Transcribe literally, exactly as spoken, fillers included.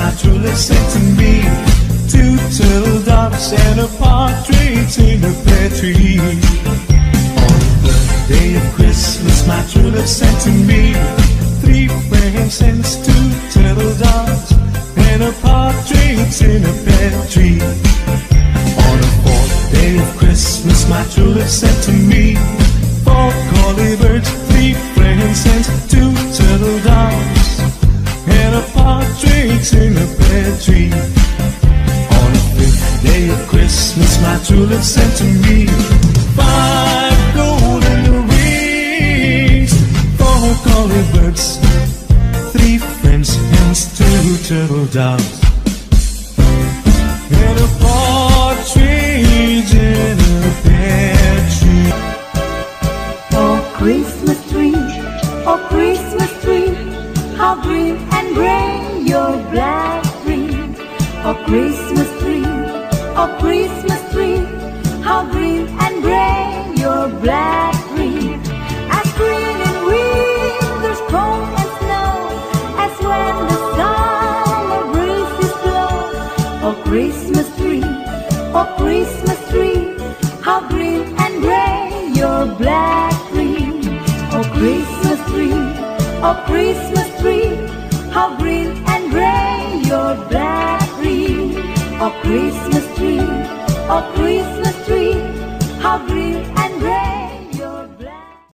my true love sent to me. Two turtle doves and a partridge in a pear tree. On the day of Christmas, my true love sent to me three frankincense, two turtle doves, and a partridge in a pear tree. On the fourth day of Christmas, my true love sent to me four collie birds, three frankincense, two turtle doves, and a partridge in a pear tree. On the fifth day of Christmas, my true love sent to me five golden rings, four collie birds, three French hens, two turtle doves, and a partridge in a pear tree. Oh Christmas tree, oh Christmas tree, how green and gray your black tree. Oh Christmas tree, oh Christmas tree, how green and gray your black tree. As green in winter's cold and snow, as when the summer breezes blow. Oh Christmas tree, oh Christmas tree, how green and gray your black tree. Oh Christmas tree, oh Christmas tree, how green and gray your black tree. Oh Christmas tree, oh Christmas tree, how green and